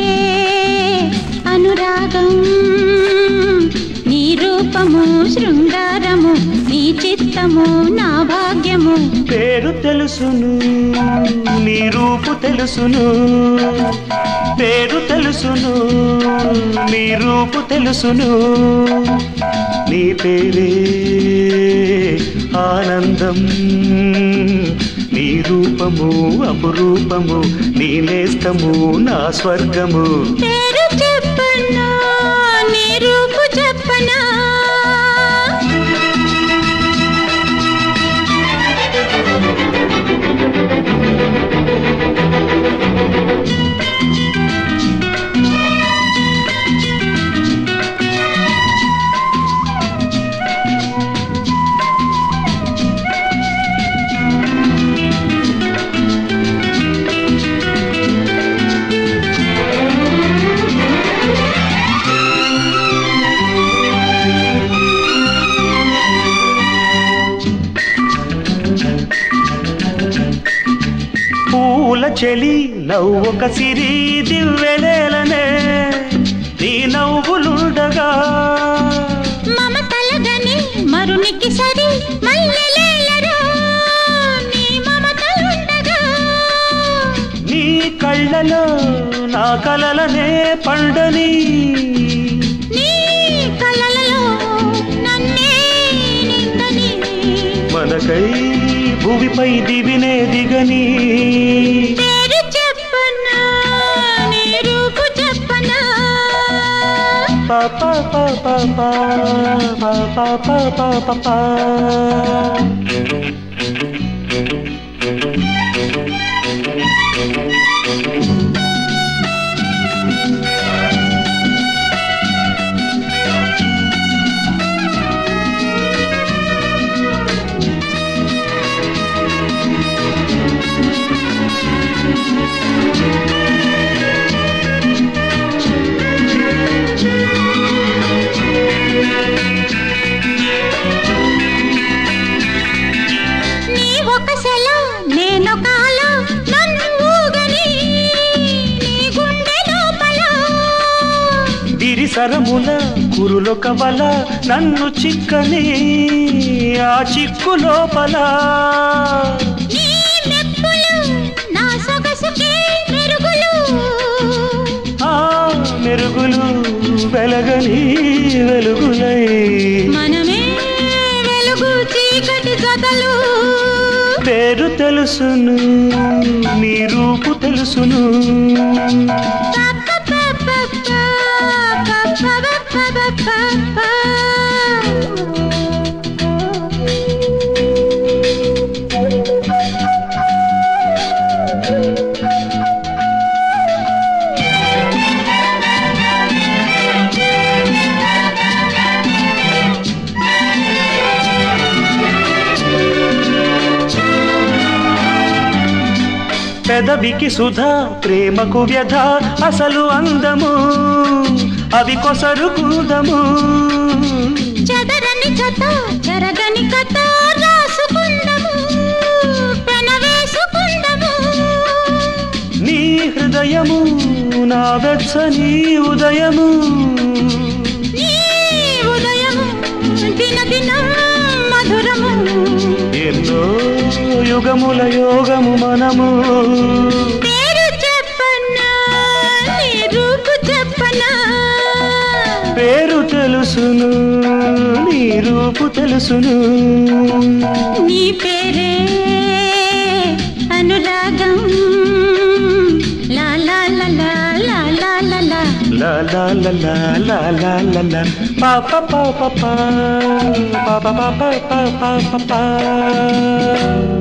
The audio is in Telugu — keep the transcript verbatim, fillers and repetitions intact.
అనురాగం నీ రూపము శృంగారము నీ చిత్తము నా భాగ్యము పేరు తెలుసును నీ రూపు తెలుసును పేరు తెలుసును నీ రూపు తెలుసును నీ పేరే ఆనందం నీ రూపము అపురూపము నీ నేస్తము నా స్వర్గము పేరు చెప్పనా నీ రూపు చెప్పనా పూల చెలి నవ్వొక సిరి దివ్వెలేలనే నీ నవ్వులుండగా మమతలగని మరునికి సరి మల్లెలేలరా నీ మమతలుండగా నీ కళ్ళలో నా కలలనే పండని నీ కలలలో నన్నే నిందని మనకై భూమిపై దివినే దిగని పేరు చెప్పనా నీ రూపు చెప్పనా పాపా పాపా పాపా పాపా పాపా సరముల కురులో కవల నన్ను చిక్కని ఆ చిక్కు లోపల నీ మెప్పులు నా సొగసుకే మెరుగులు ఆ మెరుగులు వెలగని వెలుగులై మనమే వెలుగు చీకటి జతలు పేరు తెలుసును నీ రూపు తెలుసును పెదవికి సుధా ప్రేమకు వ్యధ అసలు అందము అవి కొసరు కూదము చెదరని కథ చెరగని కథ రాసుకుందము పెనవేసుకుందము నీ హృదయము నా వెచ్చని ఉదయము నీ ఉదయము దిన దినం మధురము ఎన్నో యుగముల యోగము మనము పేరు చెప్పనా నీ రూపు చెప్పనా పేరు తెలుసును నీ రూపు తెలుసును నీ పేరే అనురాగం లా లా లా లా లా లా లా లా లా లా లా లా లా లా లా లా పా పా పా పా పా పా పా పా పా పా పా